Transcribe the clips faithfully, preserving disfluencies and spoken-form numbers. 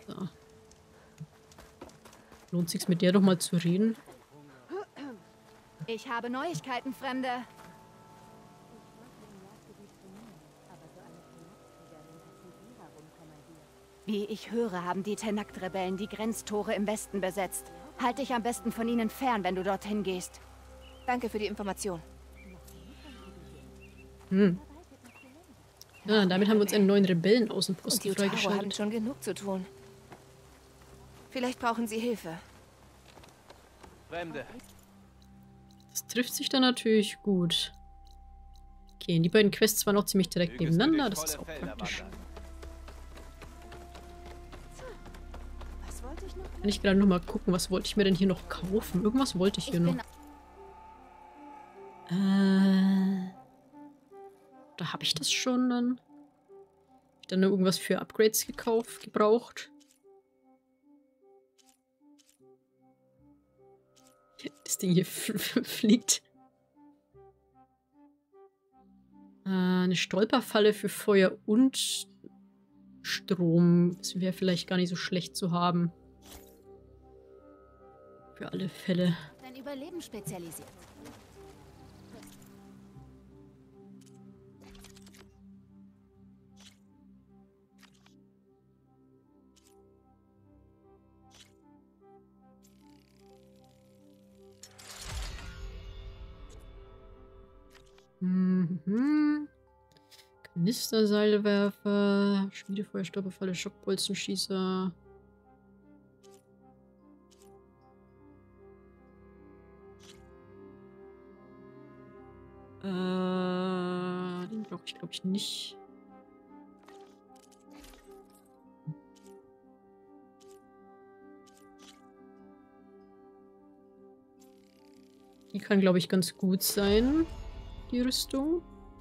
So. Lohnt sich's mit der doch mal zu reden? Ich habe Neuigkeiten, Fremde. Wie ich höre, haben die Tenakt-Rebellen die Grenztore im Westen besetzt. Halt dich am besten von ihnen fern, wenn du dorthin gehst. Danke für die Information. Hm. Ja, damit haben wir uns einen neuen Und Rebellenaußenposten die Utaro haben freigeschaltet. schon genug zu tun. Vielleicht brauchen sie Hilfe. Fremde. Das trifft sich dann natürlich gut. Okay, die beiden Quests waren auch ziemlich direkt Mögest du nebeneinander, durch das ist auch volle Felder praktisch. wandern. Was wollte ich noch? Kann ich gerade noch mal gucken, was wollte ich mir denn hier noch kaufen? Irgendwas wollte ich hier Ich noch. bin Äh, da habe ich das schon dann. Hab ich dann noch irgendwas für Upgrades gekauft, gebraucht? Das Ding hier fliegt. Äh, eine Stolperfalle für Feuer und Strom. Das wäre vielleicht gar nicht so schlecht zu haben. Für alle Fälle. dein Überleben spezialisiert. Mhm. Kanisterseilwerfer, Schmiedefeuer, Stolperfalle, Schockbolzenschießer. Äh, den brauche ich, glaube ich, nicht. Die kann, glaube ich, ganz gut sein, die Rüstung.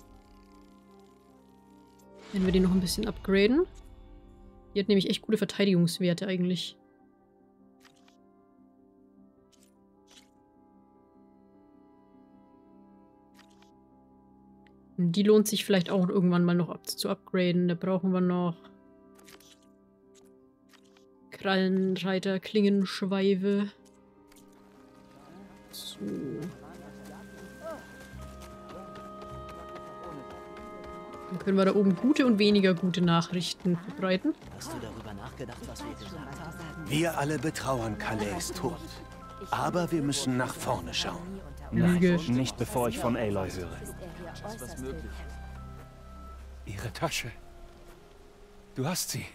Wenn wir die noch ein bisschen upgraden. Die hat nämlich echt gute Verteidigungswerte eigentlich. Und die lohnt sich vielleicht auch irgendwann mal noch up zu upgraden. Da brauchen wir noch Krallenreiter, Klingenschweife. So. Dann können wir da oben gute und weniger gute Nachrichten verbreiten. Hast du darüber nachgedacht, was wir gesagt haben? Wir alle betrauern Calais Tod. Aber wir müssen nach vorne schauen. Lüge. Nein, nicht bevor ich von Aloy höre. Ist was möglich? Ihre Tasche. Du hast sie.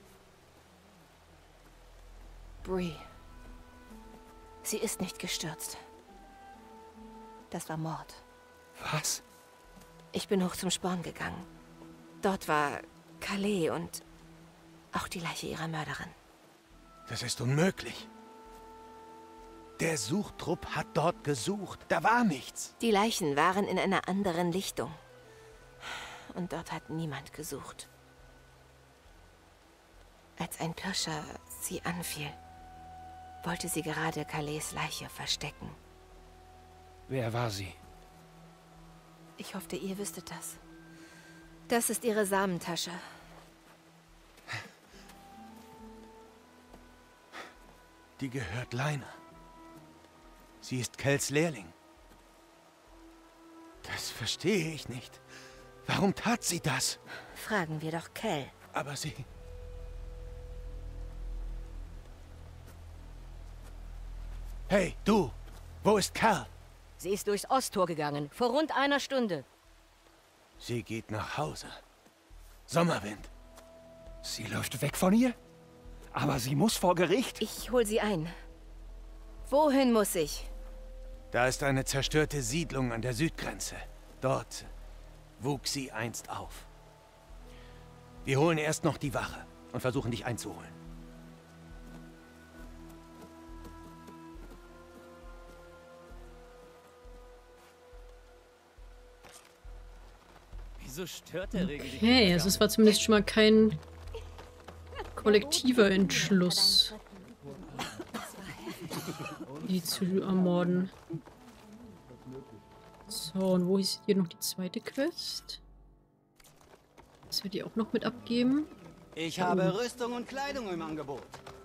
Bree. Sie ist nicht gestürzt. Das war Mord. Was? Ich bin hoch zum Sporn gegangen. Dort war Calais und auch die Leiche ihrer Mörderin. Das ist unmöglich. Der Suchtrupp hat dort gesucht. Da war nichts. Die Leichen waren in einer anderen Lichtung. Und dort hat niemand gesucht. Als ein Pirscher sie anfiel, wollte sie gerade Calais' Leiche verstecken. Wer war sie? Ich hoffte, ihr wüsstet das. Das ist ihre Samentasche. Die gehört Leiner. Sie ist Kells Lehrling. Das verstehe ich nicht. Warum tat sie das? Fragen wir doch Kell. Aber sie... Hey, du! Wo ist Cal? Sie ist durchs Osttor gegangen, vor rund einer Stunde. Sie geht nach Hause. Sommerwind. Sie läuft weg von ihr? Aber sie muss vor Gericht? Ich hol sie ein. Wohin muss ich? Da ist eine zerstörte Siedlung an der Südgrenze. Dort wuchs sie einst auf. Wir holen erst noch die Wache und versuchen, dich einzuholen. Wieso stört der Regen dich? Okay, also es war zumindest schon mal kein kollektiver Entschluss, die zu ermorden. So, und wo ist hier noch die zweite Quest? Dass wir die auch noch mit abgeben. Ich habe Rüstung und Kleidung im Angebot.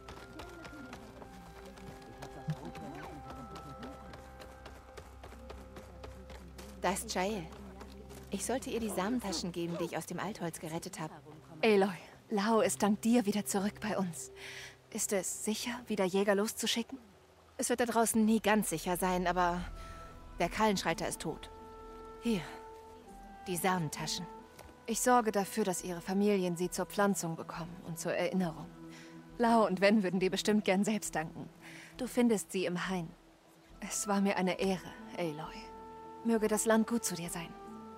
Da ist Jael. Ich sollte ihr die Samentaschen geben, die ich aus dem Altholz gerettet habe. Aloy, Lau ist dank dir wieder zurück bei uns. Ist es sicher, wieder Jäger loszuschicken? Es wird da draußen nie ganz sicher sein, aber der Kallenschreiter ist tot. Hier, die Samentaschen. Ich sorge dafür, dass ihre Familien sie zur Pflanzung bekommen und zur Erinnerung. Lau und Wen würden dir bestimmt gern selbst danken. Du findest sie im Hain. Es war mir eine Ehre, Aloy. Möge das Land gut zu dir sein.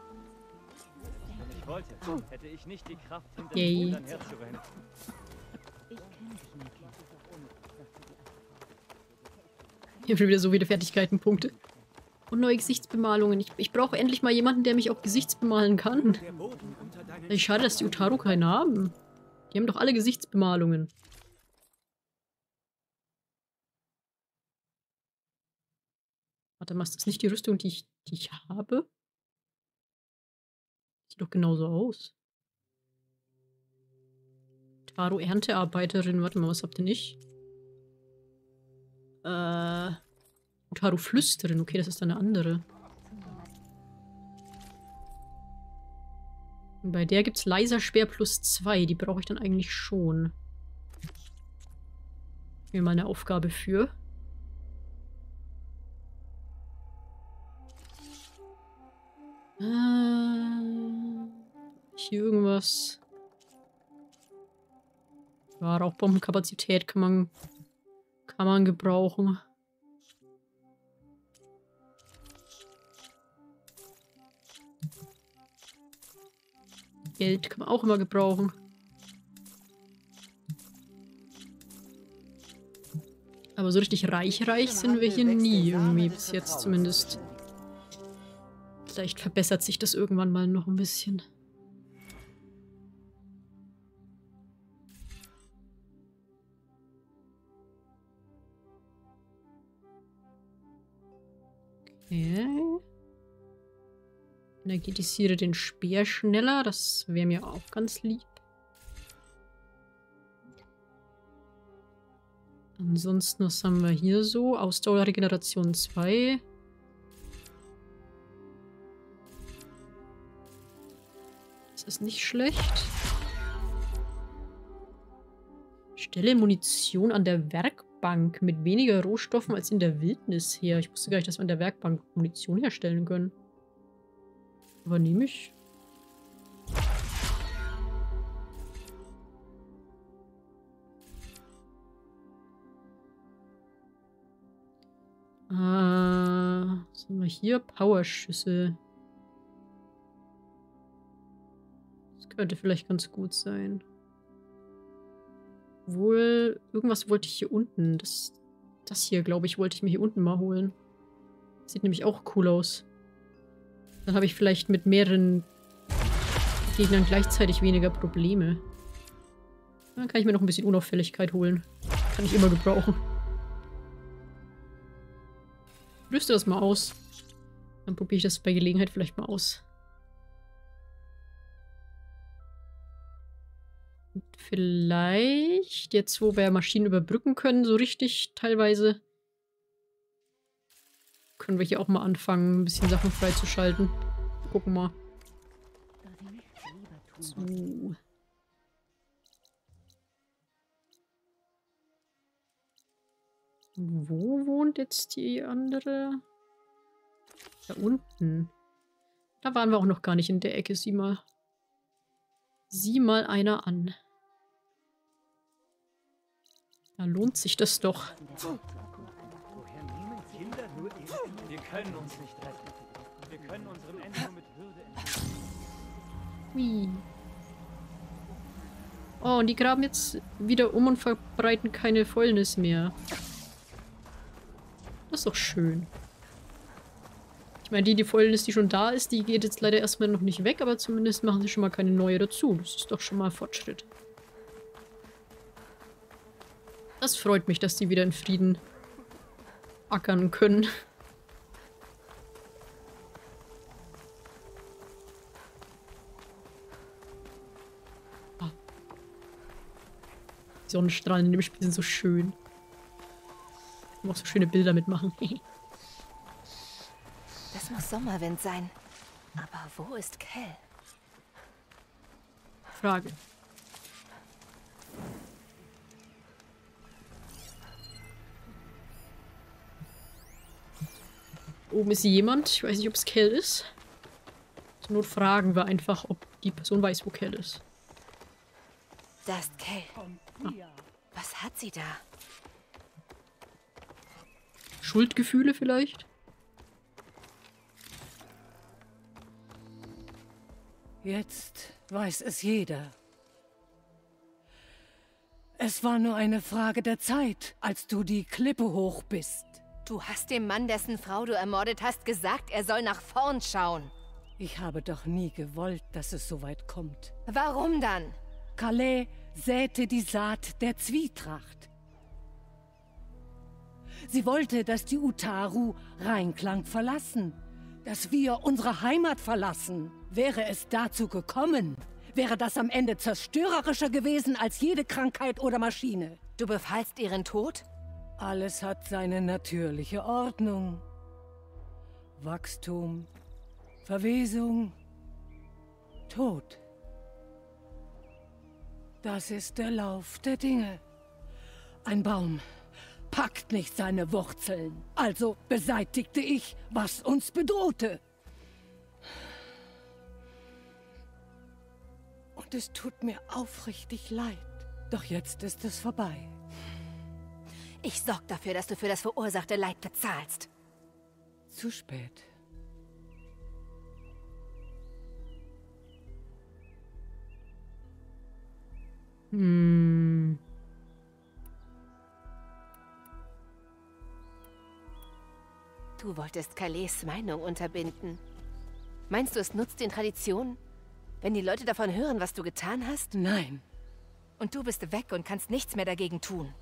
Ich wollte, hätte ich nicht die Kraft, hinter Yay. den Brüdern herzurennen. Ich habe schon wieder so viele Fertigkeitenpunkte. Und neue Gesichtsbemalungen. Ich, ich brauche endlich mal jemanden, der mich auch gesichtsbemalen kann. Ich schade, dass die Utaru keinen haben. Die haben doch alle Gesichtsbemalungen. Warte mal, ist das nicht die Rüstung, die ich, die ich habe? Sieht doch genauso aus. Utaru Erntearbeiterin. Warte mal, was habt ihr nicht? Äh... Utaru Flüsterin. Okay, das ist eine andere. Und bei der gibt es leiser Speer plus zwei. Die brauche ich dann eigentlich schon. Mir mal eine Aufgabe für. Äh, hier irgendwas. Ja, Rauchbombenkapazität kann man, kann man gebrauchen. Geld kann man auch immer gebrauchen. Aber so richtig reich, reich sind wir hier nie irgendwie, bis jetzt zumindest. Vielleicht verbessert sich das irgendwann mal noch ein bisschen. Okay. Energetisiere den Speer schneller. Das wäre mir auch ganz lieb. Ansonsten, was haben wir hier so? Ausdauer Regeneration zwei. Das ist nicht schlecht. Stelle Munition an der Werkbank mit weniger Rohstoffen als in der Wildnis her. Ich wusste gar nicht, dass wir an der Werkbank Munition herstellen können. Aber nehme ich. Ah, was haben wir hier? Powerschüssel. Das könnte vielleicht ganz gut sein. Wohl, irgendwas wollte ich hier unten. Das, das hier, glaube ich, wollte ich mir hier unten mal holen. Sieht nämlich auch cool aus. Dann habe ich vielleicht mit mehreren Gegnern gleichzeitig weniger Probleme. Dann kann ich mir noch ein bisschen Unauffälligkeit holen. Kann ich immer gebrauchen. Rüste das mal aus. Dann probiere ich das bei Gelegenheit vielleicht mal aus. Und vielleicht, jetzt wo wir Maschinen überbrücken können, so richtig teilweise, können wir hier auch mal anfangen, ein bisschen Sachen freizuschalten. Gucken mal. So. Wo wohnt jetzt die andere? Da unten. Da waren wir auch noch gar nicht in der Ecke. Sieh mal. Sieh mal einer an. Da lohnt sich das doch. Wir können uns nicht retten. Wir können unserem Ende nur mit Würde entgehen. Hui. Oh, und die graben jetzt wieder um und verbreiten keine Fäulnis mehr. Das ist doch schön. Ich meine, die, die Fäulnis, die schon da ist, die geht jetzt leider erstmal noch nicht weg, aber zumindest machen sie schon mal keine neue dazu. Das ist doch schon mal Fortschritt. Das freut mich, dass die wieder in Frieden ackern können. Die Sonnenstrahlen in dem Spiel sind so schön. Ich kann auch so schöne Bilder mitmachen. Das muss Sommerwind sein. Aber wo ist Kell? Frage. Oben ist jemand. Ich weiß nicht, ob es Kell ist. Zur Not fragen wir einfach, ob die Person weiß, wo Kell ist. Da ist Kell. Ah. Was hat sie da? Schuldgefühle vielleicht? Jetzt weiß es jeder. Es war nur eine Frage der Zeit, als du die Klippe hoch bist. Du hast dem Mann, dessen Frau du ermordet hast, gesagt, er soll nach vorn schauen. Ich habe doch nie gewollt, dass es so weit kommt. Warum dann? Kalais säte die Saat der Zwietracht. Sie wollte, dass die Utaru Reinklang verlassen. Dass wir unsere Heimat verlassen. Wäre es dazu gekommen, wäre das am Ende zerstörerischer gewesen als jede Krankheit oder Maschine. Du befallst ihren Tod? Alles hat seine natürliche Ordnung. Wachstum, Verwesung, Tod. Das ist der Lauf der Dinge. Ein Baum packt nicht seine Wurzeln. Also beseitigte ich, was uns bedrohte. Und es tut mir aufrichtig leid. Doch jetzt ist es vorbei. Ich sorge dafür, dass du für das verursachte Leid bezahlst. Zu spät. Hm. Du wolltest Kalais Meinung unterbinden. Meinst du, es nutzt den Traditionen, wenn die Leute davon hören, was du getan hast? Nein. Und du bist weg und kannst nichts mehr dagegen tun.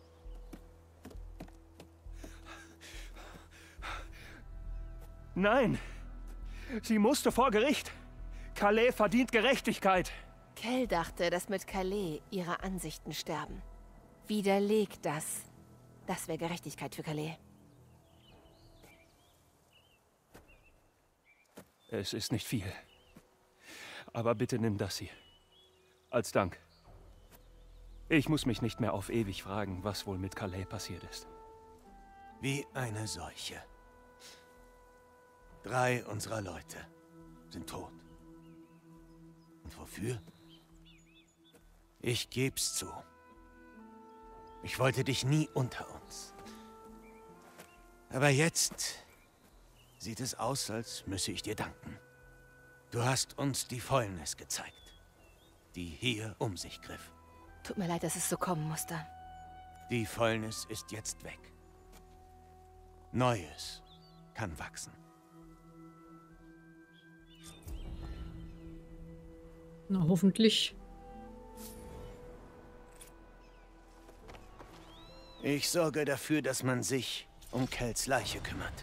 Nein! Sie musste vor Gericht. Kalais verdient Gerechtigkeit. Kell dachte, dass mit Kalais ihre Ansichten sterben. Widerleg das. Das wäre Gerechtigkeit für Kalais. Es ist nicht viel. Aber bitte nimm das hier. Als Dank. Ich muss mich nicht mehr auf ewig fragen, was wohl mit Kalais passiert ist. Wie eine Seuche. Drei unserer Leute sind tot. Und wofür? Ich geb's zu. Ich wollte dich nie unter uns. Aber jetzt sieht es aus, als müsse ich dir danken. Du hast uns die Fäulnis gezeigt, die hier um sich griff. Tut mir leid, dass es so kommen musste. Die Fäulnis ist jetzt weg. Neues kann wachsen. Na, hoffentlich. Ich sorge dafür, dass man sich um Kells Leiche kümmert.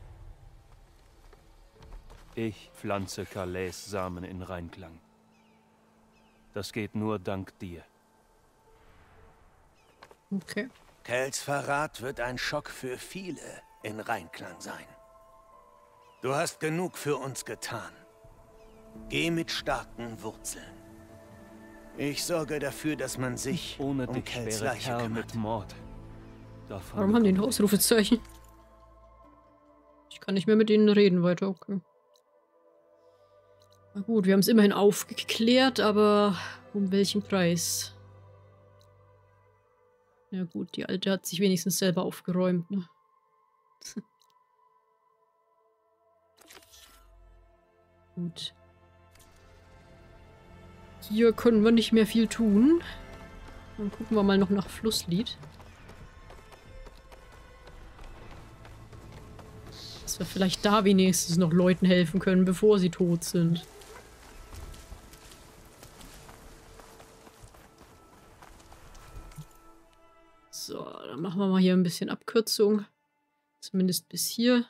Ich pflanze Kalais Samen in Reinklang. Das geht nur dank dir. Okay. Kells Verrat wird ein Schock für viele in Reinklang sein. Du hast genug für uns getan. Geh mit starken Wurzeln. Ich sorge dafür, dass man sich Ohne um dich Kells wäre Leiche Kerl kümmert. mit Mord. Davon Warum haben die ein Ausrufezeichen? Ich kann nicht mehr mit ihnen reden weiter, okay. Na gut, wir haben es immerhin aufgeklärt, aber um welchen Preis? Ja gut, die Alte hat sich wenigstens selber aufgeräumt, ne? Gut. Hier können wir nicht mehr viel tun. Dann gucken wir mal noch nach Flusslied. Dass wir vielleicht da wenigstens noch Leuten helfen können, bevor sie tot sind. So, dann machen wir mal hier ein bisschen Abkürzung. Zumindest bis hier.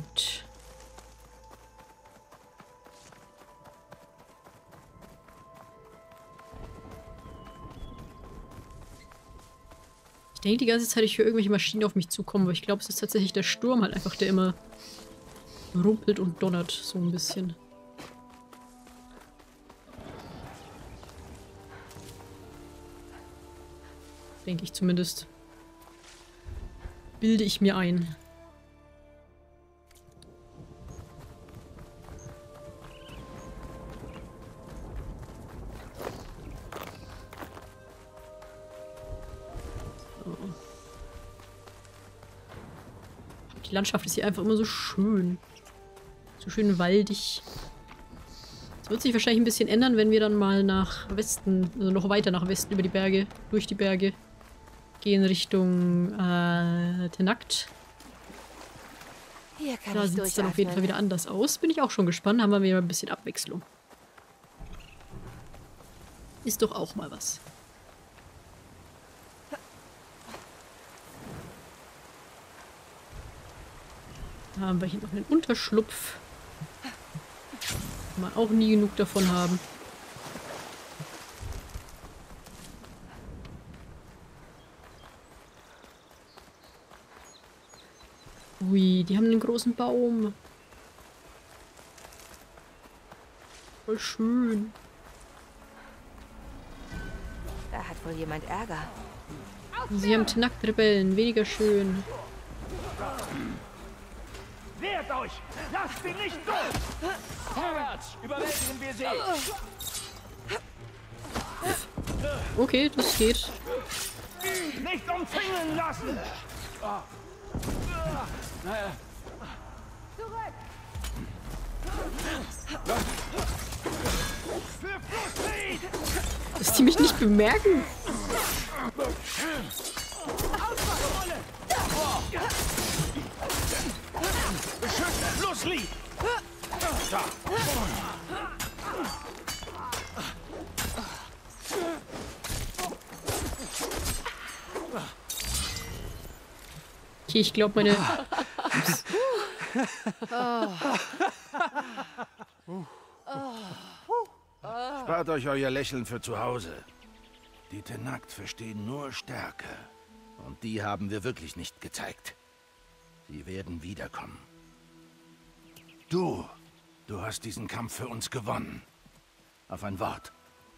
Gut. Ich denke die ganze Zeit, ich höre irgendwelche Maschinen auf mich zukommen, aber ich glaube, es ist tatsächlich der Sturm halt einfach, der immer rumpelt und donnert, so ein bisschen. Denke ich zumindest. Bilde ich mir ein. So. Die Landschaft ist hier einfach immer so schön. So schön waldig. Das wird sich wahrscheinlich ein bisschen ändern, wenn wir dann mal nach Westen, also noch weiter nach Westen über die Berge, durch die Berge gehen Richtung äh, Tenakt. Hier kann Da ich sieht es dann auf jeden Fall wieder anders aus. Bin ich auch schon gespannt. Haben wir wieder ein bisschen Abwechslung. Ist doch auch mal was. Da haben wir hier noch einen Unterschlupf. Kann man auch nie genug davon haben. Ui, die haben einen großen Baum. Voll schön. Da hat wohl jemand Ärger. Sie haben Tenakt-Rebellen. Weniger schön. Wehrt euch! Lasst sie nicht durch! Vorwärts! Überwältigen wir sie! Okay, das geht. Nicht umzingeln lassen! Für Flussfried! Dass die mich nicht bemerken. Beschützt Flusslied! Da! Okay, ich glaube, meine... Spart euch euer Lächeln für zu Hause. Die Tenakt verstehen nur Stärke. Und die haben wir wirklich nicht gezeigt. Sie werden wiederkommen. Du, du hast diesen Kampf für uns gewonnen. Auf ein Wort.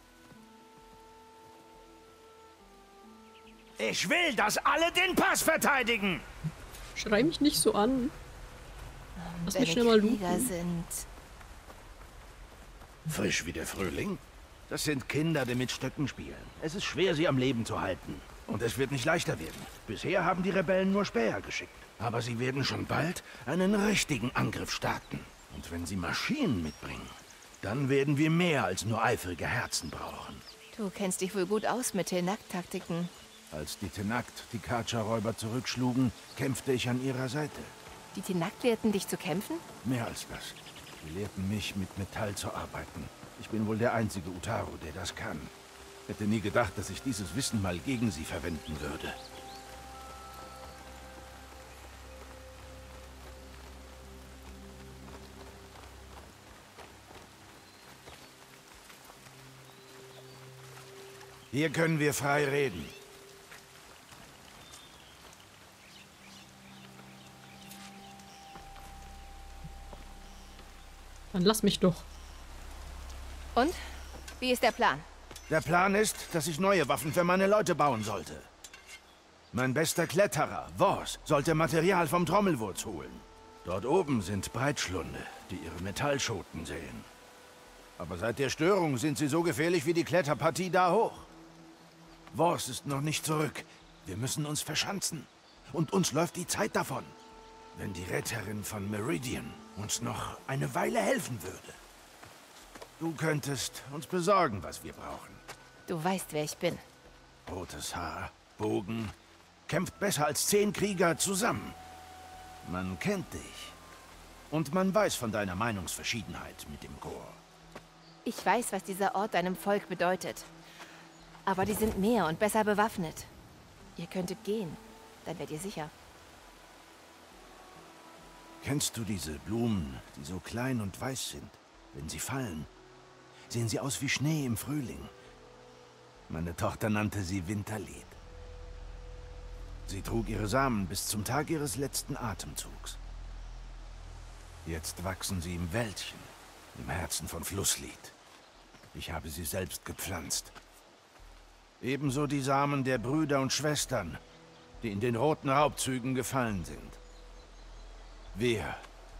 Ich will, dass alle den Pass verteidigen! Schrei mich nicht so an. Lass mich Wenn schnell mal Krieger looten. sind. Frisch wie der Frühling? Das sind Kinder, die mit Stöcken spielen. Es ist schwer, sie am Leben zu halten. Und es wird nicht leichter werden. Bisher haben die Rebellen nur Späher geschickt. Aber sie werden schon bald einen richtigen Angriff starten. Und wenn sie Maschinen mitbringen, dann werden wir mehr als nur eifrige Herzen brauchen. Du kennst dich wohl gut aus mit Tenakt-Taktiken. Als die Tenakt die Karcher-Räuber zurückschlugen, kämpfte ich an ihrer Seite. Die Tenakt lehrten dich zu kämpfen? Mehr als das. Sie lehrten mich, mit Metall zu arbeiten. Ich bin wohl der einzige Utaru, der das kann. Hätte nie gedacht, dass ich dieses Wissen mal gegen sie verwenden würde. Hier können wir frei reden. Dann lass mich doch. Und? Wie ist der Plan? Der Plan ist, dass ich neue Waffen für meine Leute bauen sollte. Mein bester Kletterer, Wors, sollte Material vom Trommelwurz holen. Dort oben sind Breitschlunde, die ihre Metallschoten säen. Aber seit der Störung sind sie so gefährlich wie die Kletterpartie da hoch. Wors ist noch nicht zurück. Wir müssen uns verschanzen. Und uns läuft die Zeit davon. Wenn die Retterin von Meridian uns noch eine Weile helfen würde. Du könntest uns besorgen, was wir brauchen. Du weißt, wer ich bin. Rotes Haar, Bogen, kämpft besser als zehn Krieger zusammen. Man kennt dich. Und man weiß von deiner Meinungsverschiedenheit mit dem Chor. Ich weiß, was dieser Ort deinem Volk bedeutet. Aber die sind mehr und besser bewaffnet. Ihr könntet gehen, dann wärt ihr sicher. Kennst du diese Blumen, die so klein und weiß sind? Wenn sie fallen, sehen sie aus wie Schnee im Frühling. Meine Tochter nannte sie Winterlied. Sie trug ihre Samen bis zum Tag ihres letzten Atemzugs. Jetzt wachsen sie im Wäldchen, im Herzen von Flusslied. Ich habe sie selbst gepflanzt. Ebenso die Samen der Brüder und Schwestern, die in den roten Raubzügen gefallen sind. Wir,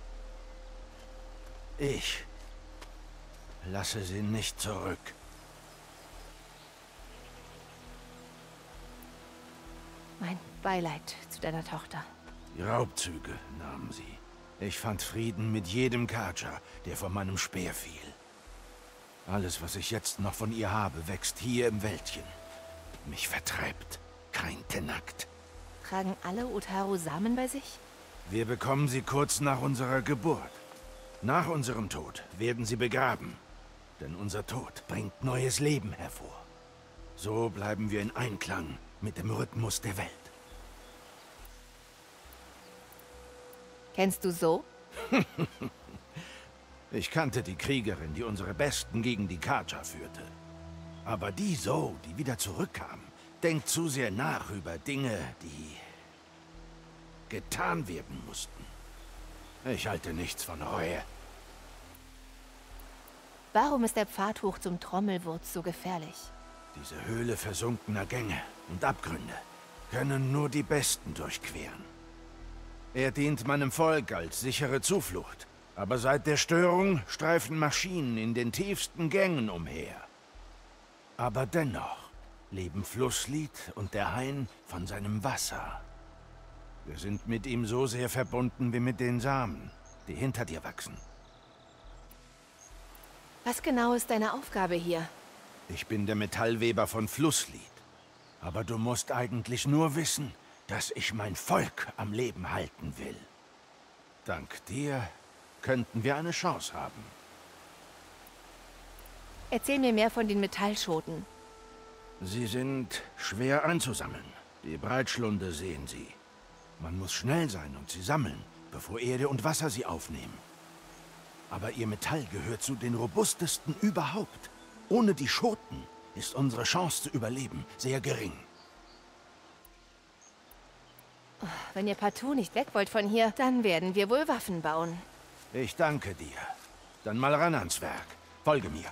ich, lasse sie nicht zurück. Mein Beileid zu deiner Tochter. Die Raubzüge nahmen sie. Ich fand Frieden mit jedem Carja, der von meinem Speer fiel. Alles, was ich jetzt noch von ihr habe, wächst hier im Wäldchen. Mich vertreibt kein Tenakt. Tragen alle Utaru Samen bei sich? Wir bekommen sie kurz nach unserer Geburt. Nach unserem Tod werden sie begraben. Denn unser Tod bringt neues Leben hervor. So bleiben wir in Einklang mit dem Rhythmus der Welt. Kennst du So? Ich kannte die Kriegerin, die unsere Besten gegen die Carja führte. Aber die So, die wieder zurückkam, denkt zu sehr nach über Dinge, die getan werden mussten. Ich halte nichts von Reue. Warum ist der Pfad hoch zum Trommelwurz so gefährlich? Diese Höhle versunkener Gänge und Abgründe können nur die Besten durchqueren. Er dient meinem Volk als sichere Zuflucht. Aber seit der Störung streifen Maschinen in den tiefsten Gängen umher. Aber dennoch leben Flusslied und der Hain von seinem Wasser. Wir sind mit ihm so sehr verbunden wie mit den Samen, die hinter dir wachsen. Was genau ist deine Aufgabe hier? Ich bin der Metallweber von Flusslied. Aber du musst eigentlich nur wissen, dass ich mein Volk am Leben halten will. Dank dir könnten wir eine Chance haben. Erzähl mir mehr von den Metallschoten. Sie sind schwer einzusammeln. Die Breitschlunde sehen Sie. Man muss schnell sein und sie sammeln, bevor Erde und Wasser sie aufnehmen. Aber ihr Metall gehört zu den robustesten überhaupt. Ohne die Schoten ist unsere Chance zu überleben sehr gering. Wenn ihr partout nicht weg wollt von hier, dann werden wir wohl Waffen bauen. Ich danke dir. Dann mal ran ans Werk. Folge mir.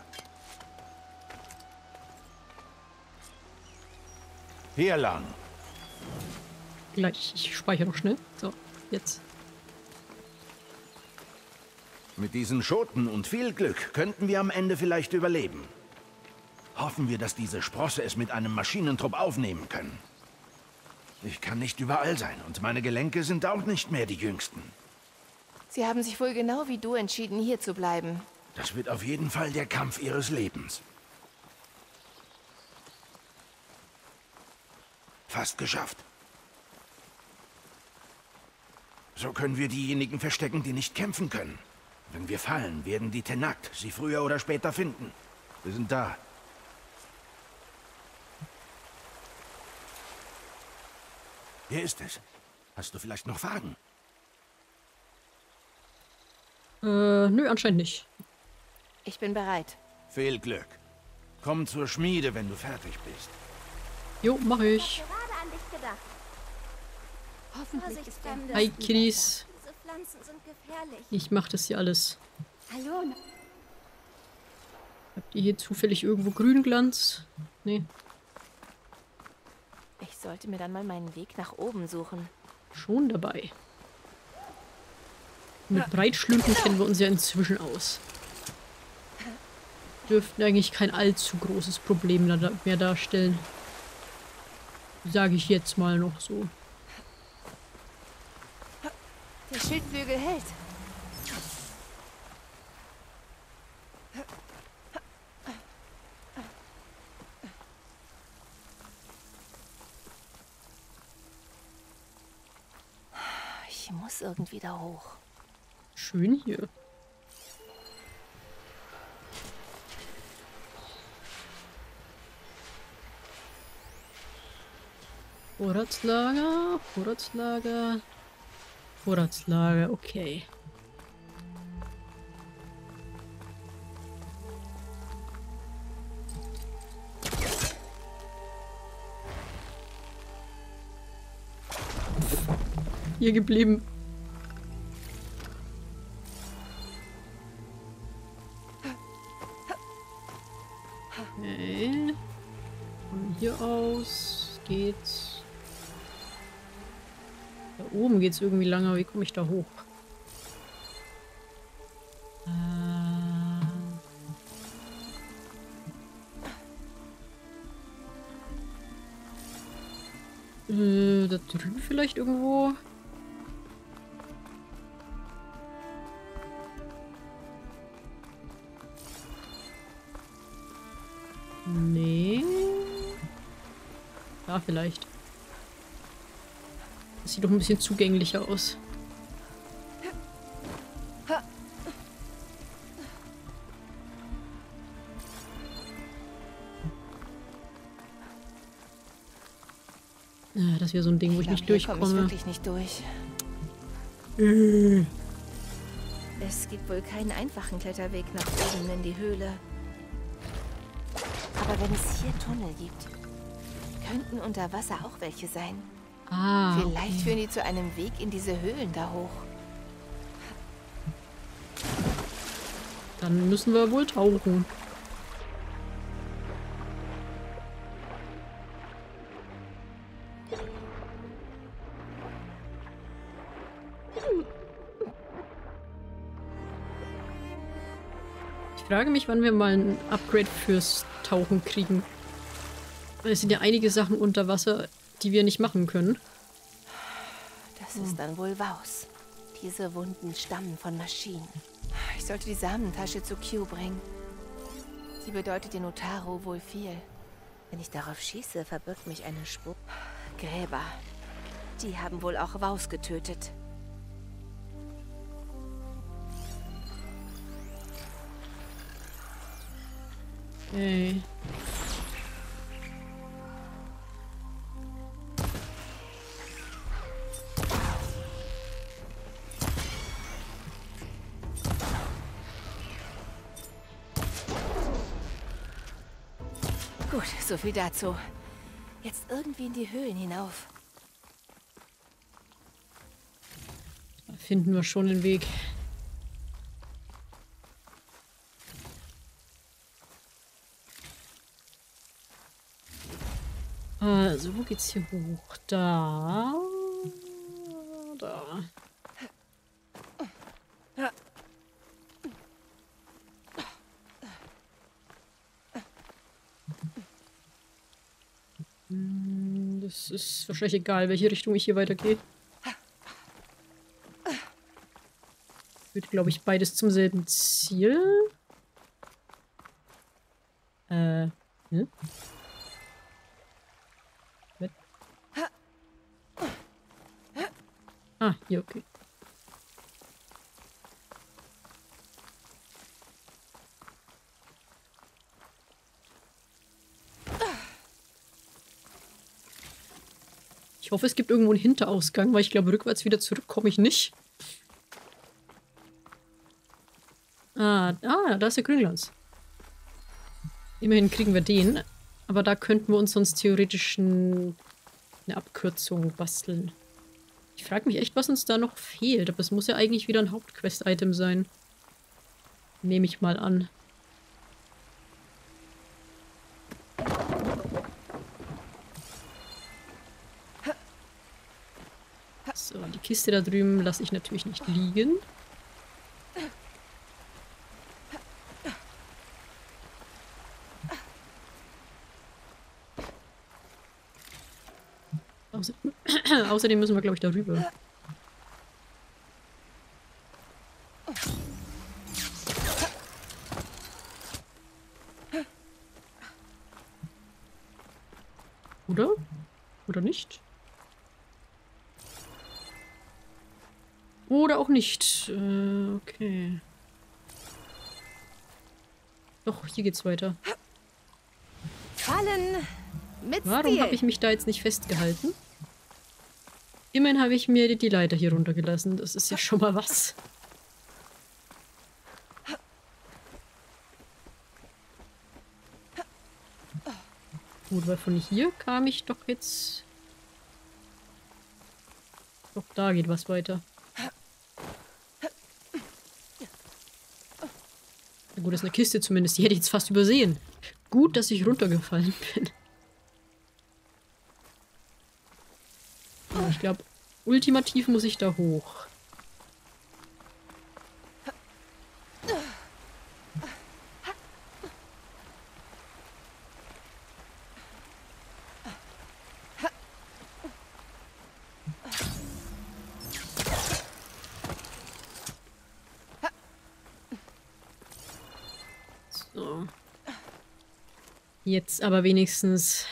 Hier lang. Gleich, ich speichere noch schnell. So, jetzt. Mit diesen Schoten und viel Glück könnten wir am Ende vielleicht überleben. Hoffen wir, dass diese Sprosse es mit einem Maschinentrupp aufnehmen können. Ich kann nicht überall sein und meine Gelenke sind auch nicht mehr die jüngsten. Sie haben sich wohl genau wie du entschieden, hier zu bleiben. Das wird auf jeden Fall der Kampf ihres Lebens. Fast geschafft. So können wir diejenigen verstecken, die nicht kämpfen können. Wenn wir fallen, werden die Tenakt sie früher oder später finden. Wir sind da. Hier ist es. Hast du vielleicht noch Fragen? Äh, nö, anscheinend nicht. Ich bin bereit. Viel Glück. Komm zur Schmiede, wenn du fertig bist. Jo, mach ich. Gerade an dich gedacht. Hoffentlich ist der... Hi, Kiddies. Diese Pflanzen sind gefährlich. Ich mach das hier alles. Hallo. Habt ihr hier zufällig irgendwo Grünglanz? Nee. Ich sollte mir dann mal meinen Weg nach oben suchen. Schon dabei. Mit Breitschlünden kennen wir uns ja inzwischen aus. Dürften eigentlich kein allzu großes Problem mehr darstellen. Sage ich jetzt mal noch so. Der Schildflügel hält. Ich muss irgendwie da hoch. Schön hier. Vorratslager, Vorratslager. Vorratslager, okay. Hier geblieben. Okay. Von hier aus geht's. Da oben geht's irgendwie langer. Wie komme ich da hoch? Äh, äh, da drüben vielleicht irgendwo. Nee. Da vielleicht. Das sieht doch ein bisschen zugänglicher aus. Ja, das wäre so ein Ding, wo ich, ich nicht durchkomme. Komme ich wirklich nicht durch. Äh. Es gibt wohl keinen einfachen Kletterweg nach oben in die Höhle. Aber wenn es hier Tunnel gibt, könnten unter Wasser auch welche sein. Ah, Vielleicht okay. führen die zu einem Weg in diese Höhlen da hoch. Dann müssen wir wohl tauchen. Ich frage mich, wann wir mal ein Upgrade fürs Tauchen kriegen. Es sind ja einige Sachen unter Wasser, die wir nicht machen können. Das ist dann wohl Vaus. Diese Wunden stammen von Maschinen. Ich sollte die Samentasche zu Q bringen. Sie bedeutet den Utaru wohl viel. Wenn ich darauf schieße, verbirgt mich eine Spur. Gräber. Die haben wohl auch Vaus getötet. Okay. Gut, so viel dazu. Jetzt irgendwie in die Höhlen hinauf. Da finden wir schon den Weg. Also, wo geht's hier hoch? Da. Da. Das ist wahrscheinlich egal, welche Richtung ich hier weitergehe. Führt, glaube ich, beides zum selben Ziel. Äh, hm? Ah, hier, okay. Ich hoffe, es gibt irgendwo einen Hinterausgang, weil ich glaube, rückwärts wieder zurück komme ich nicht. Ah, ah, da ist der Grünglanz. Immerhin kriegen wir den. Aber da könnten wir uns sonst theoretisch ein, eine Abkürzung basteln. Ich frage mich echt, was uns da noch fehlt. Aber es muss ja eigentlich wieder ein Hauptquest-Item sein. Nehme ich mal an. So, die Kiste da drüben lasse ich natürlich nicht liegen. Außerdem, außerdem müssen wir, glaube ich, darüber. Oder? Oder nicht? Oder auch nicht. Äh, okay. Doch, hier geht's weiter. Fallen mit Warum Stil. habe ich mich da jetzt nicht festgehalten? Immerhin habe ich mir die Leiter hier runtergelassen. Das ist ja schon mal was. Gut, weil von hier kam ich doch jetzt... Doch, da geht was weiter. Na gut, das ist eine Kiste zumindest. Die hätte ich jetzt fast übersehen. Gut, dass ich runtergefallen bin. Aber ich glaube, ultimativ muss ich da hoch. So. Jetzt aber wenigstens...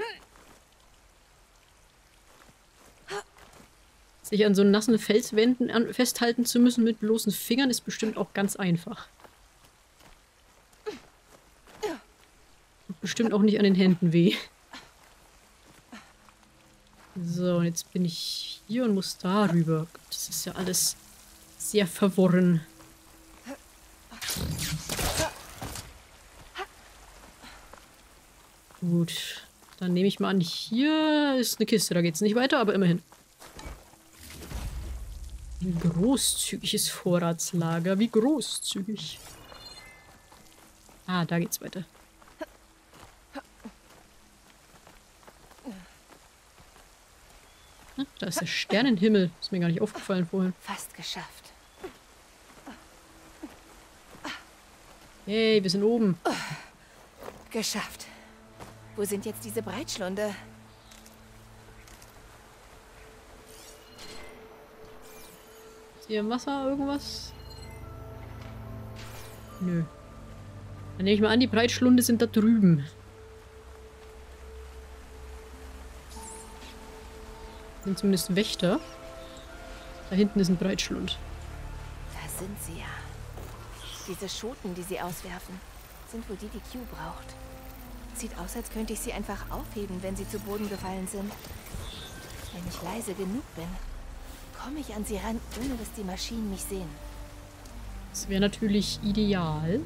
Sich an so nassen Felswänden an festhalten zu müssen mit bloßen Fingern ist bestimmt auch ganz einfach. Tut bestimmt auch nicht an den Händen weh. So, und jetzt bin ich hier und muss da rüber. Gott, das ist ja alles sehr verworren. Gut, dann nehme ich mal an, hier ist eine Kiste. Da geht es nicht weiter, aber immerhin. Ein großzügiges Vorratslager. Wie großzügig. Ah, da geht's weiter. Ah, da ist der Sternenhimmel. Ist mir gar nicht aufgefallen vorhin. Fast geschafft. Hey, wir sind oben. Geschafft. Wo sind jetzt diese Breitschlunde? Hier im Wasser irgendwas? Nö. Dann nehme ich mal an, die Breitschlunde sind da drüben. Sind zumindest Wächter. Da hinten ist ein Breitschlund. Da sind sie ja. Diese Schoten, die sie auswerfen, sind wohl die, die Q braucht. Sieht aus, als könnte ich sie einfach aufheben, wenn sie zu Boden gefallen sind. Wenn ich leise genug bin, komme ich an sie ran, ohne dass die Maschinen mich sehen. Das wäre natürlich ideal.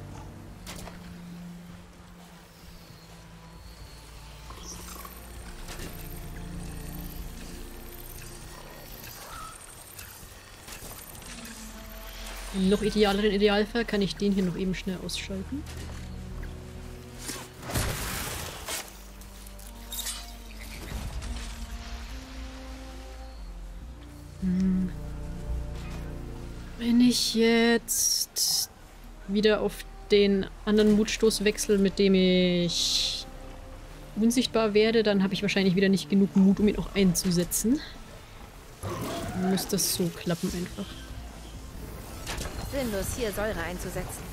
Im noch idealeren Idealfall kann ich den hier noch eben schnell ausschalten. Wenn ich jetzt wieder auf den anderen Mutstoß wechsle, mit dem ich unsichtbar werde, dann habe ich wahrscheinlich wieder nicht genug Mut, um ihn auch einzusetzen. Dann muss das so klappen einfach. Sinnlos, hier Säure einzusetzen.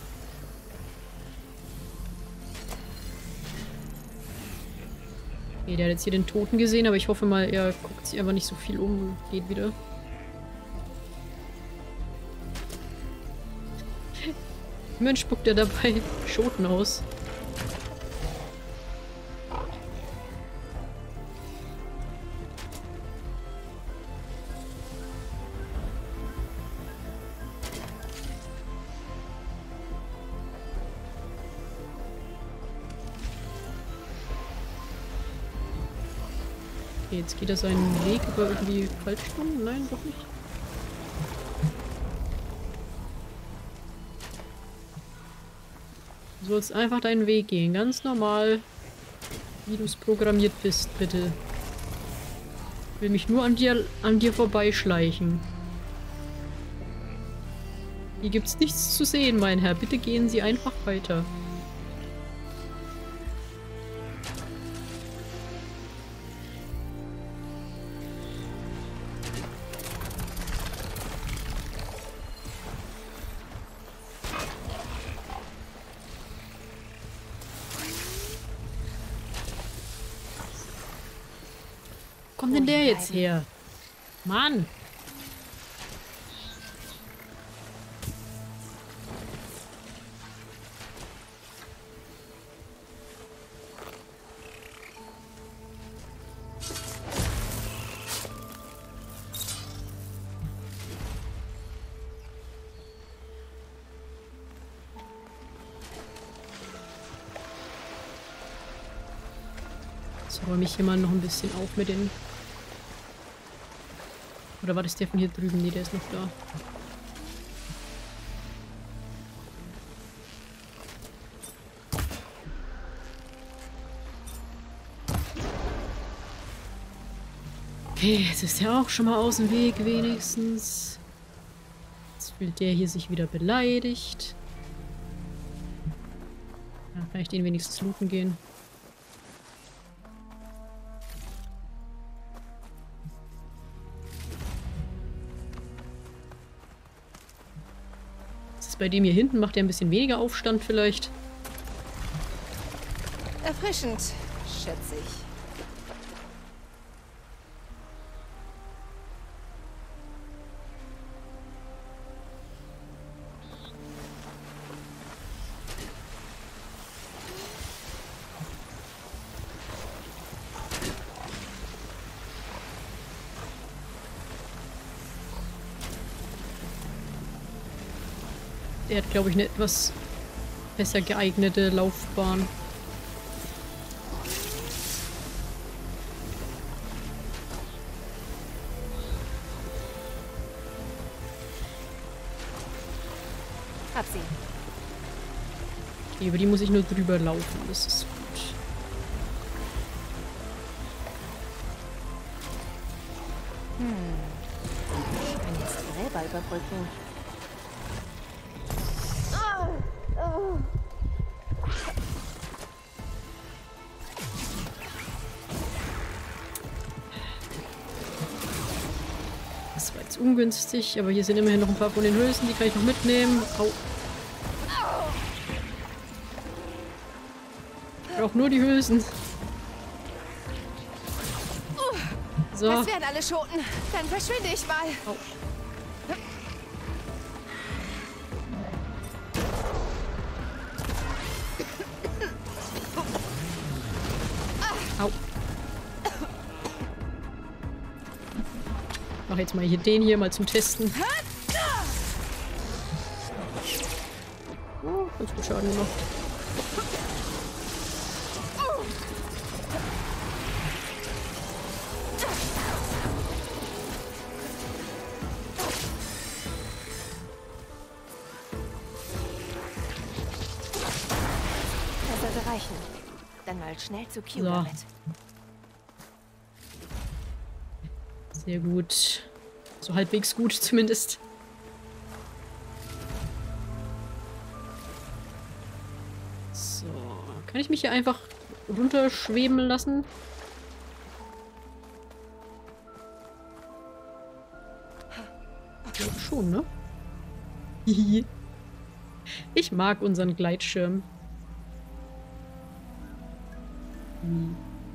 Okay, der hat jetzt hier den Toten gesehen, aber ich hoffe mal, er guckt sich einfach nicht so viel um und geht wieder. Immerhin spuckt er dabei Schoten aus. Okay, jetzt geht er seinen Weg über irgendwie falsch rum. Nein, doch nicht. Du sollst einfach deinen Weg gehen. Ganz normal. Wie du es programmiert bist, bitte. Ich will mich nur an dir, an dir vorbeischleichen. Hier gibt's nichts zu sehen, mein Herr. Bitte gehen Sie einfach weiter. Wo kommt denn der jetzt her? Mann! Jetzt räume ich hier mal noch ein bisschen auf mit den... Oder war das der von hier drüben? Nee, der ist noch da. Okay, jetzt ist er auch schon mal aus dem Weg wenigstens. Jetzt fühlt der hier sich wieder beleidigt. Ja, kann ich den wenigstens looten gehen. Was ist bei dem hier hinten? Macht er ein bisschen weniger Aufstand vielleicht? Erfrischend, schätze ich. Der hat, glaube ich, eine etwas besser geeignete Laufbahn. Hab sie. Okay, über die muss ich nur drüber laufen. Das ist gut. Hm. Ich kann jetzt die Gräber überbrücken. Das war jetzt ungünstig, aber hier sind immerhin noch ein paar von den Hülsen, die kann ich noch mitnehmen. Au. Ich brauche nur die Hülsen. So. Das wären alle Schoten. Dann verschwinde ich mal. Au. Au. Ich mach jetzt mal hier den hier mal zum Testen. Oh, ganz gut Schaden gemacht. Das sollte reichen. Dann mal schnell zu Q So. damit. Sehr gut. So halbwegs gut zumindest. So. Kann ich mich hier einfach runterschweben lassen? Ja, schon, ne? Ich mag unseren Gleitschirm. Hm.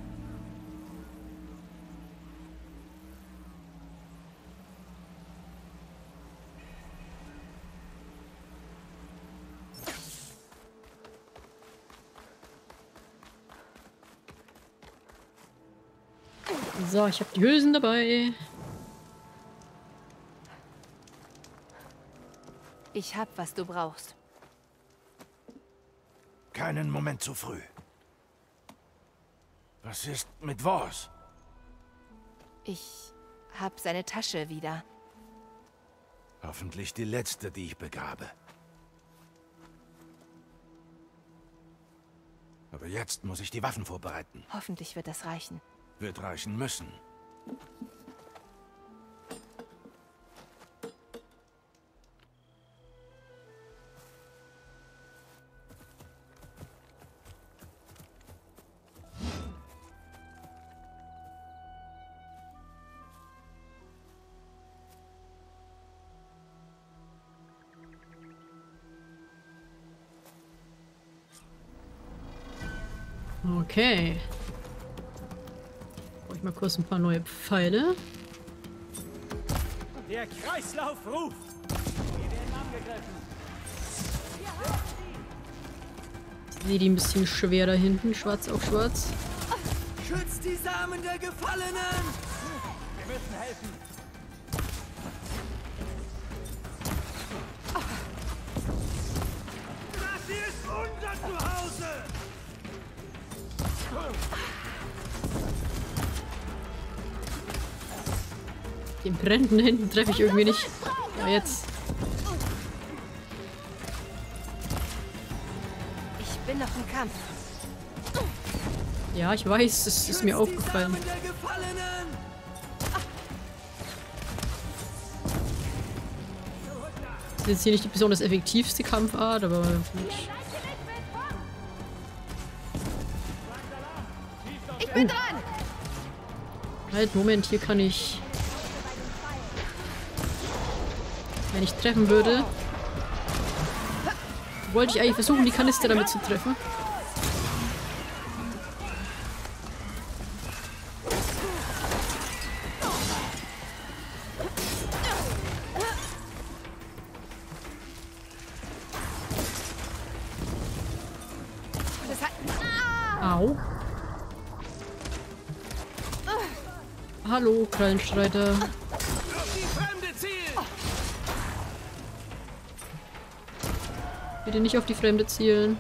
So, ich habe die Hülsen dabei. Ich hab, was du brauchst. Keinen Moment zu früh. Was ist mit Vos? Ich hab seine Tasche wieder. Hoffentlich die letzte, die ich begrabe. Aber jetzt muss ich die Waffen vorbereiten. Hoffentlich wird das reichen. Wird reichen müssen. Okay. Brauche ich mal kurz ein paar neue Pfeile. Der Kreislauf ruft! Wir werden angegriffen! Ich sehe die ein bisschen schwer da hinten. Schwarz auf schwarz. Schützt die Samen der Gefallenen! Wir müssen helfen! Das hier ist unser Zuhause! Den brennenden hinten treffe ich irgendwie nicht. Ja, jetzt. Ich bin noch im Kampf. Ja, ich weiß, es ist mir aufgefallen. Das ist jetzt hier nicht die besonders effektivste Kampfart, aber gut. Ich bin dran! Halt, Moment, hier kann ich... Wenn ich treffen würde... Wollte ich eigentlich versuchen, die Kanister damit zu treffen. Au. Hallo, Krallenstreiter. Bitte nicht auf die Fremde zielen.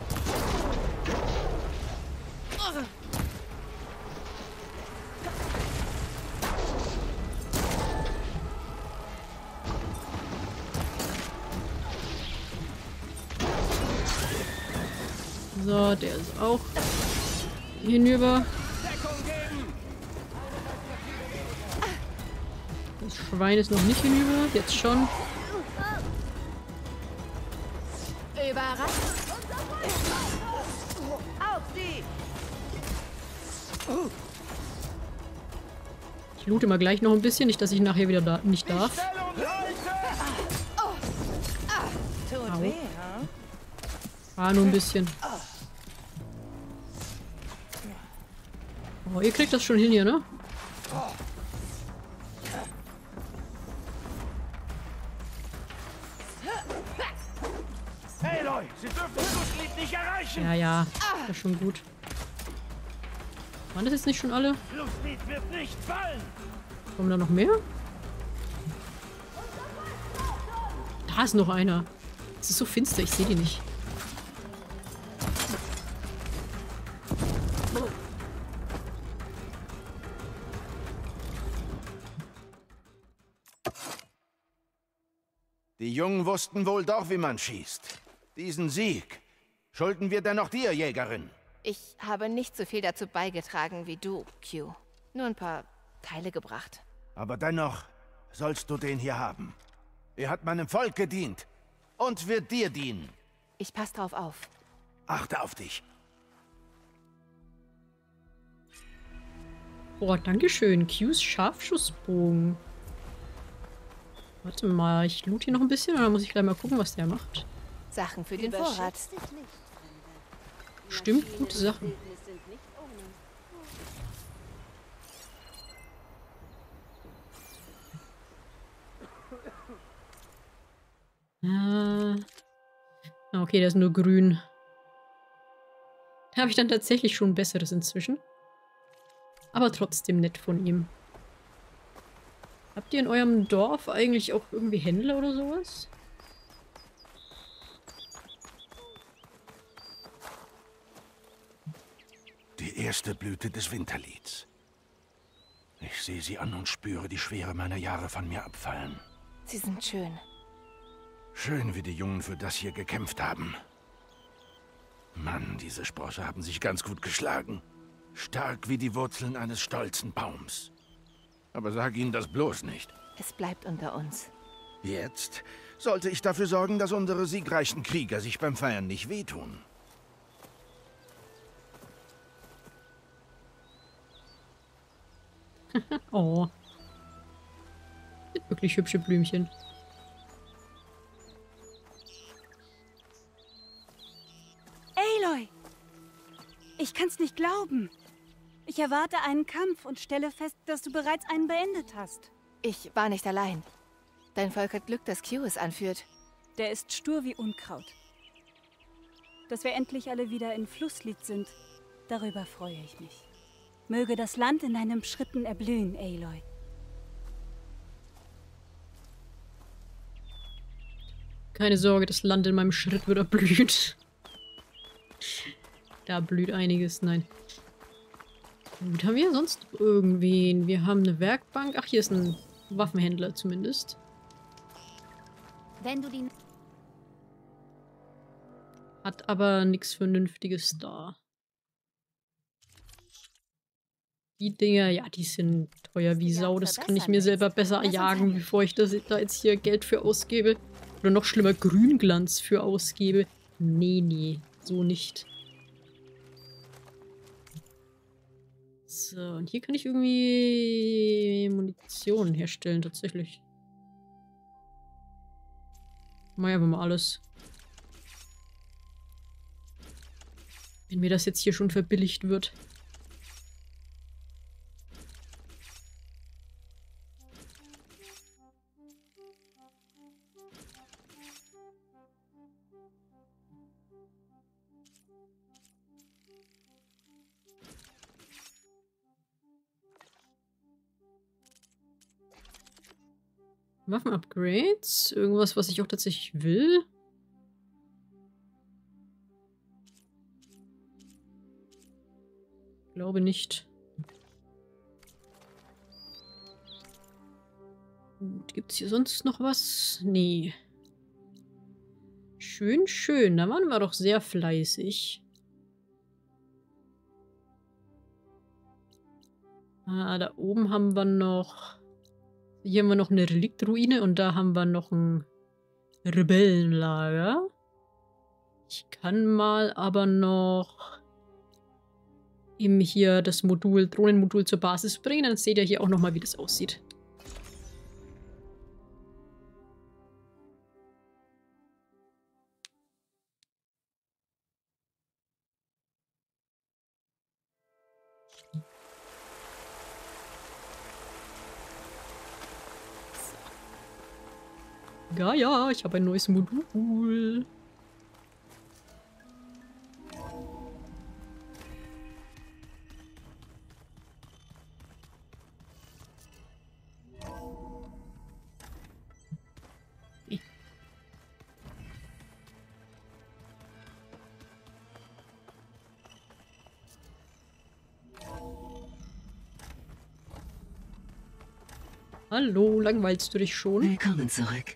So, der ist auch hinüber. Das Schwein ist noch nicht hinüber, jetzt schon. Ich loote mal gleich noch ein bisschen, nicht, dass ich nachher wieder da nicht darf. Au. Ah, nur ein bisschen. Oh, ihr kriegt das schon hin hier, ne? Hey Leute, Sie dürfen Flusslied nicht erreichen! Ja, ja. Das ist schon gut. Waren das jetzt nicht schon alle? Flusslied wird nicht fallen! Kommen da noch mehr? Da ist noch einer. Es ist so finster, ich sehe die nicht. Die Jungen wussten wohl doch, wie man schießt. Diesen Sieg schulden wir dennoch dir, Jägerin. Ich habe nicht so viel dazu beigetragen wie du, Q. Nur ein paar Teile gebracht. Aber dennoch sollst du den hier haben. Er hat meinem Volk gedient und wird dir dienen. Ich pass drauf auf. Achte auf dich. Boah, dankeschön. Q's Scharfschussbogen. Warte mal, ich loot hier noch ein bisschen oder muss ich gleich mal gucken, was der macht? Sachen für den Vorrat. Stimmt, gute Sachen. Ah. Okay, der ist nur grün. Da habe ich dann tatsächlich schon ein besseres inzwischen. Aber trotzdem nett von ihm. Habt ihr in eurem Dorf eigentlich auch irgendwie Händler oder sowas? Die erste Blüte des Winterlieds. Ich sehe sie an und spüre die Schwere meiner Jahre von mir abfallen. Sie sind schön. Schön, wie die Jungen für das hier gekämpft haben. Mann, diese Sprosse haben sich ganz gut geschlagen. Stark wie die Wurzeln eines stolzen Baums. Aber sag ihnen das bloß nicht. Es bleibt unter uns. Jetzt sollte ich dafür sorgen, dass unsere siegreichen Krieger sich beim Feiern nicht wehtun. Oh. Sind wirklich hübsche Blümchen. Aloy! Ich kann's nicht glauben. Ich erwarte einen Kampf und stelle fest, dass du bereits einen beendet hast. Ich war nicht allein. Dein Volk hat Glück, dass Q es anführt. Der ist stur wie Unkraut. Dass wir endlich alle wieder in Flusslied sind, darüber freue ich mich. Möge das Land in deinen Schritten erblühen, Aloy. Keine Sorge, das Land in meinem Schritt wird erblühen. Da blüht einiges, nein. Gut, haben wir sonst irgendwen? Wir haben eine Werkbank. Ach, hier ist ein Waffenhändler zumindest. Wenn du die... Hat aber nichts Vernünftiges da. Die Dinger, ja, die sind teuer wie Sau. Das kann ich mir selber besser jagen, bevor ich das, da jetzt hier Geld für ausgebe. Oder noch schlimmer, Grünglanz für ausgebe. Nee, nee, so nicht. So, und hier kann ich irgendwie Munition herstellen, tatsächlich. Mach aber mal alles. Wenn mir das jetzt hier schon verbilligt wird. Waffen-Upgrades? Irgendwas, was ich auch tatsächlich will? Glaube nicht. Gut, gibt's hier sonst noch was? Nee. Schön, schön. Da waren wir doch sehr fleißig. Ah, da oben haben wir noch... Hier haben wir noch eine Reliktruine und da haben wir noch ein Rebellenlager. Ich kann mal aber noch eben hier das Modul, Drohnenmodul zur Basis bringen. Dann seht ihr hier auch nochmal, wie das aussieht. Ja, ja, ich habe ein neues Modul. Okay. Hallo, langweilst du dich schon? Willkommen zurück.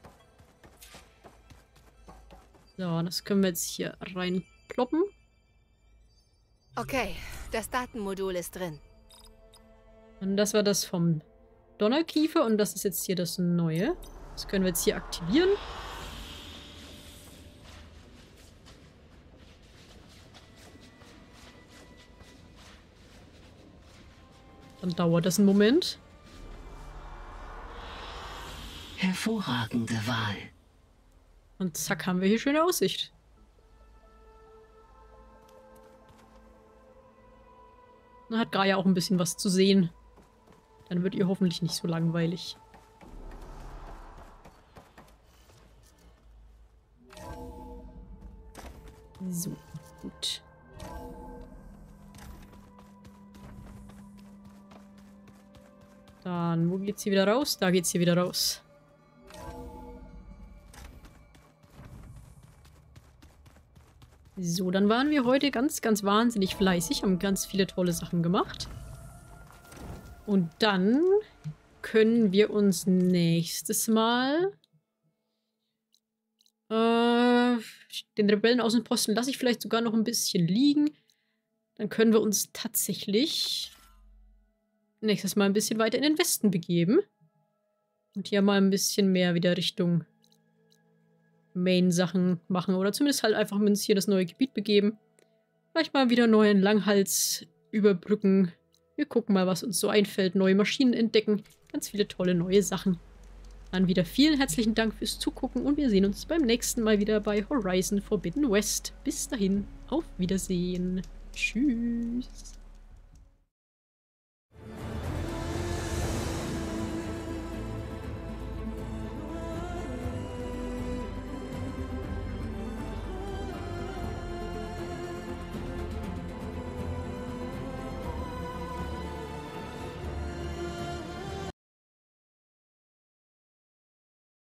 So, das können wir jetzt hier reinploppen. Okay, das Datenmodul ist drin. Und das war das vom Donnerkiefer und das ist jetzt hier das neue. Das können wir jetzt hier aktivieren. Dann dauert das einen Moment. Hervorragende Wahl. Und zack, haben wir hier schöne Aussicht. Dann hat Gaia auch ein bisschen was zu sehen. Dann wird ihr hoffentlich nicht so langweilig. So, gut. Dann, wo geht's hier wieder raus? Da geht's hier wieder raus. So, dann waren wir heute ganz, ganz wahnsinnig fleißig, haben ganz viele tolle Sachen gemacht. Und dann können wir uns nächstes Mal äh, den Rebellenaußenposten lasse ich vielleicht sogar noch ein bisschen liegen. Dann können wir uns tatsächlich nächstes Mal ein bisschen weiter in den Westen begeben. Und hier mal ein bisschen mehr wieder Richtung Main-Sachen machen. Oder zumindest halt einfach uns hier das neue Gebiet begeben. Vielleicht mal wieder neuen Langhals überbrücken. Wir gucken mal, was uns so einfällt. Neue Maschinen entdecken. Ganz viele tolle neue Sachen. Dann wieder vielen herzlichen Dank fürs Zugucken und wir sehen uns beim nächsten Mal wieder bei Horizon Forbidden West. Bis dahin, auf Wiedersehen. Tschüss.